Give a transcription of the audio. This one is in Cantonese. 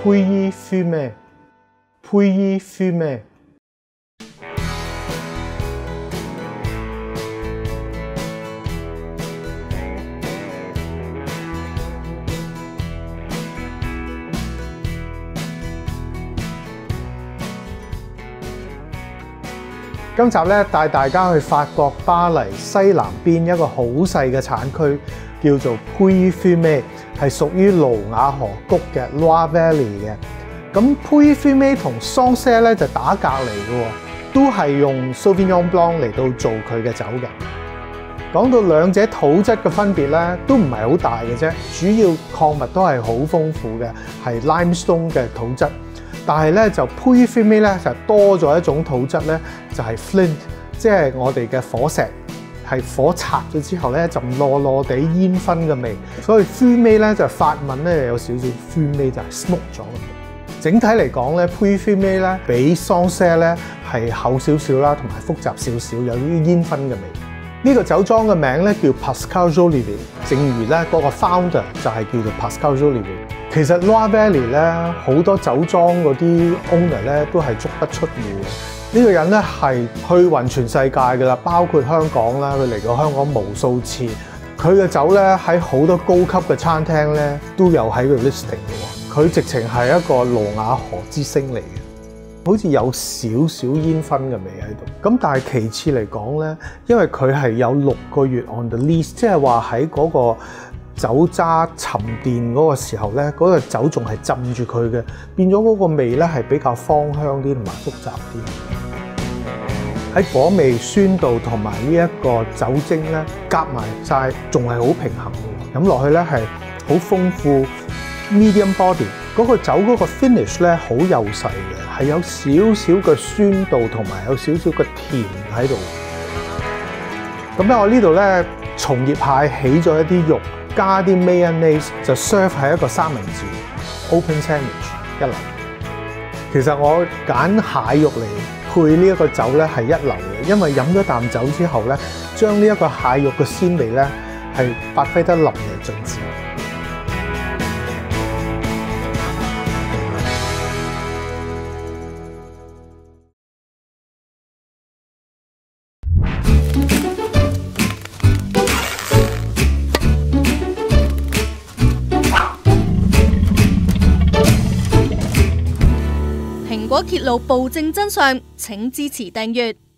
Pouilly fumé, Pouilly fumé。今集咧帶大家去法國巴黎西南邊一個好細嘅產區，叫做 Pouilly fumé， 係屬於盧瓦河谷嘅 Loire Valley 嘅。咁 Pouilly fumé 同 Sancerre 咧就打隔離嘅，都係用 Sauvignon Blanc 嚟到做佢嘅酒嘅。講到兩者土質嘅分別咧，都唔係好大嘅啫，主要礦物都係好豐富嘅，係 limestone 嘅土質。但係咧就 Pouilly fumé 咧就多咗一種土質咧，就係 flint， 即係我哋嘅火石，係火拆咗之後咧就燶燶地煙燻嘅味，所以 fumé 咧就法文咧有少少 fumé 就係 smoke 咗。整體嚟講咧 Pouilly fumé 咧比 Sancerre 咧係厚少少啦，同埋複雜少少，有啲煙燻嘅味。呢個酒莊嘅名咧叫 Pascal Jolivet， 正如咧嗰個 founder 就係叫做 Pascal Jolivet。其實 Loire Valley 咧好多酒莊嗰啲 owner 咧都係足不出戶嘅。呢個人咧係去勻全世界㗎啦，包括香港啦，佢嚟過香港無數次。佢嘅酒咧喺好多高級嘅餐廳咧都有喺佢 listing 嘅喎。佢直情係一個盧瓦河之星嚟嘅，好似有少少煙燻嘅味喺度。咁但係其次嚟講咧，因為佢係有6個月 on the lease， 即係話喺嗰個酒渣沉澱嗰個時候咧，嗰個酒仲係浸住佢嘅，變咗嗰個味咧係比較芳香啲同埋複雜啲。喺果味、酸度同埋呢一個酒精咧夾埋晒，仲係好平衡嘅。飲落去咧係好豐富 ，medium body。嗰個酒嗰個 finish 咧好幼細嘅，係有少少嘅酸度同埋有少少嘅甜喺度。咁咧我呢度咧松葉蟹起咗一啲肉。加啲 mayonnaise 就 serve 係一個三文治 open sandwich 一流。其實我揀蟹肉嚟配呢一個酒咧係一流嘅，因為飲咗啖酒之後咧，將呢一個蟹肉嘅鮮味咧係發揮得淋漓盡致。 蘋果揭露暴政真相，請支持訂閱。